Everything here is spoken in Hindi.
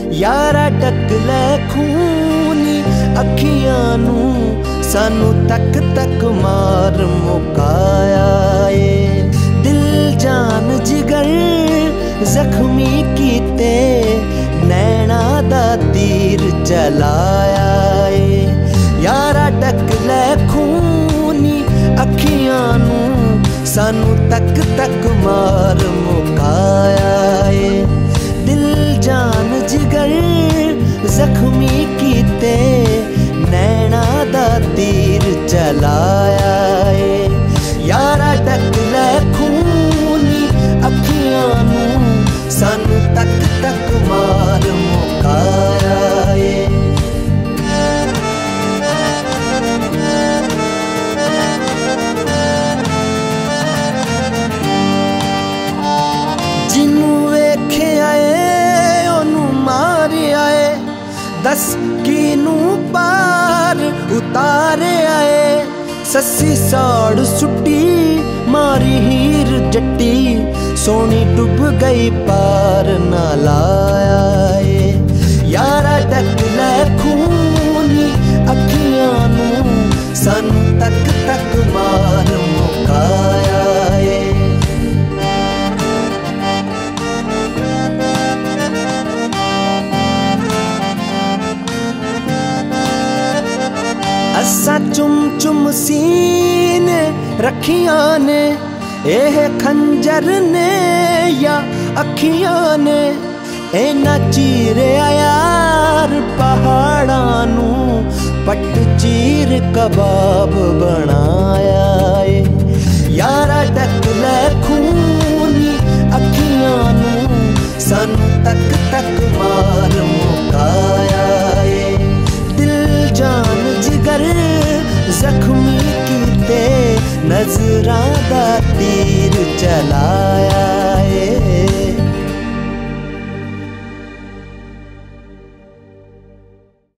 यारा टक लै खूनी अखियां नू सानू तक तक मार मुकाया ए। दिल जान जिगर जख्मी कीते नैना दा तीर चलाया ए। यारा टक लै खूनी अखियां नू सानू तक तक मार मुकाया ए। दिल जान जिगर जख्मी कीते नैना दा तीर चलाया ए। यारा टक लै खूनी अखियां नू सानू तक तक मार मुकाया ए। जिनू वेख्या ए ओनू मारिया ए, दस कीनू पार उतारे आए। सस्सी साड़ सुट्टी मारी हीर जट्टी सोनी डुब गई पार ना लाया ए। यारा टक लै खूनी अखियां नू सानू तक तक मार मुकाया ए। असा चुम चुम सीने रखियां ने, एह खंजर ने या अखियां ने। इना चीरिया यार पहाड़ां नू पट चीर कबाब बनाया ए। यारा टक लै खूनी अखियां नू सानू तक तक मार मुकाया ए। दिल जान जिगर जख्मी कीते नजरां दा तीर चलाया।